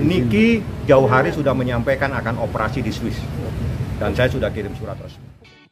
Niki jauh hari sudah menyampaikan akan operasi di Swiss. Dan saya sudah kirim surat resmi.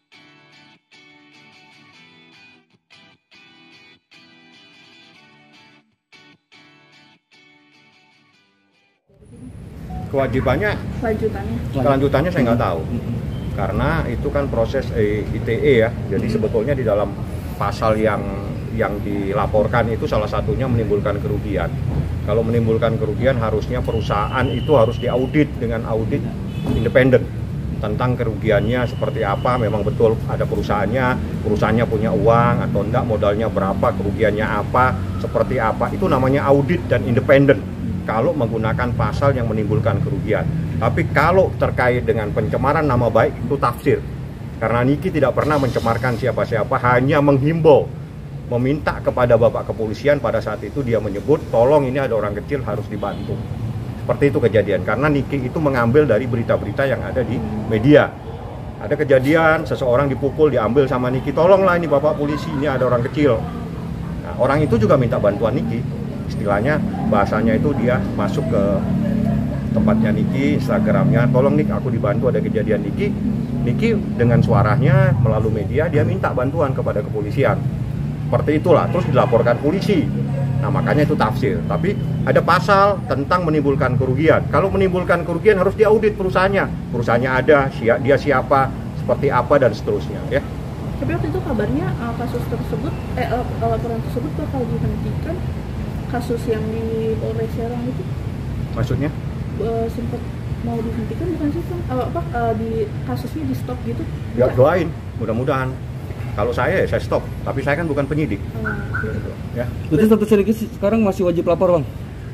Kelanjutannya saya nggak tahu. Karena itu kan proses ITE ya. Jadi sebetulnya di dalam pasal yang dilaporkan itu salah satunya menimbulkan kerugian. Kalau menimbulkan kerugian harusnya perusahaan itu harus diaudit dengan audit independen tentang kerugiannya seperti apa, memang betul ada perusahaannya punya uang atau enggak, modalnya berapa, kerugiannya apa, seperti apa, itu namanya audit dan independen kalau menggunakan pasal yang menimbulkan kerugian. Tapi kalau terkait dengan pencemaran nama baik itu tafsir, karena Niki tidak pernah mencemarkan siapa-siapa, hanya menghimbau, meminta kepada Bapak Kepolisian pada saat itu dia menyebut, tolong ini ada orang kecil harus dibantu. Seperti itu kejadian, karena Niki itu mengambil dari berita-berita yang ada di media. Ada kejadian, seseorang dipukul, diambil sama Niki, tolonglah ini Bapak polisi, ini ada orang kecil. Nah, orang itu juga minta bantuan Niki. Istilahnya, bahasanya itu dia masuk ke tempatnya Niki, Instagramnya, tolong Nik, aku dibantu ada kejadian Niki. Niki dengan suaranya melalui media, dia minta bantuan kepada kepolisian. Seperti itulah, terus dilaporkan polisi. Nah makanya itu tafsir, tapi ada pasal tentang menimbulkan kerugian. Kalau menimbulkan kerugian harus diaudit perusahaannya ada, dia siapa, seperti apa dan seterusnya ya. Tapi waktu itu kabarnya kasus tersebut, laporan tersebut bakal dihentikan, kasus yang di Polres Serang itu. Maksudnya? Sempat mau dihentikan bukan sih di kasusnya di stop gitu? Ya doain, mudah-mudahan. Kalau saya stop, tapi saya kan bukan penyidik. Ya. Berarti status Niki sekarang masih wajib lapor, Bang?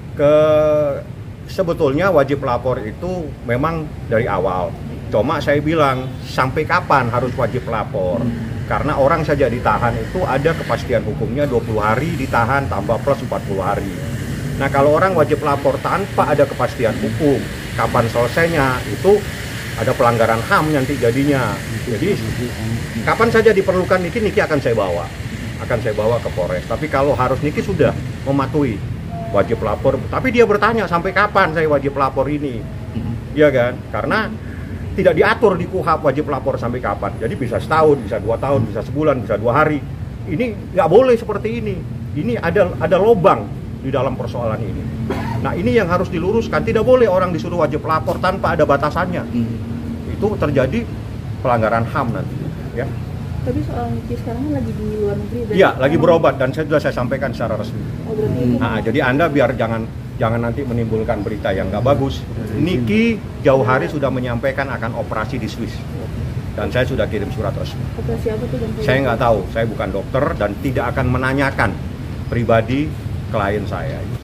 Sebetulnya wajib lapor itu memang dari awal. Cuma saya bilang sampai kapan harus wajib lapor? Karena orang saja ditahan itu ada kepastian hukumnya 20 hari ditahan tambah plus 40 hari. Nah kalau orang wajib lapor tanpa ada kepastian hukum, kapan selesainya itu ada pelanggaran HAM nanti jadinya. Jadi kapan saja diperlukan Niki akan saya bawa ke Polres. Tapi kalau harus Niki sudah mematuhi wajib lapor, tapi dia bertanya sampai kapan saya wajib lapor ini, ya kan? Karena tidak diatur di KUHP wajib lapor sampai kapan. Jadi bisa setahun, bisa 2 tahun, bisa sebulan, bisa 2 hari. Ini nggak boleh seperti ini. Ini ada lobang di dalam persoalan ini. Nah ini yang harus diluruskan. Tidak boleh orang disuruh wajib lapor tanpa ada batasannya. Itu terjadi pelanggaran HAM nanti. Ya. Tapi soal Niki sekarang lagi di luar negeri. Iya, lagi berobat dan sudah saya sampaikan secara resmi. Oh, berarti nah, jadi Anda biar jangan nanti menimbulkan berita yang nggak bagus. Niki jauh hari sudah menyampaikan akan operasi di Swiss. Dan saya sudah kirim surat resmi. Operasi apa tuh? Saya nggak tahu, saya bukan dokter dan tidak akan menanyakan pribadi klien saya.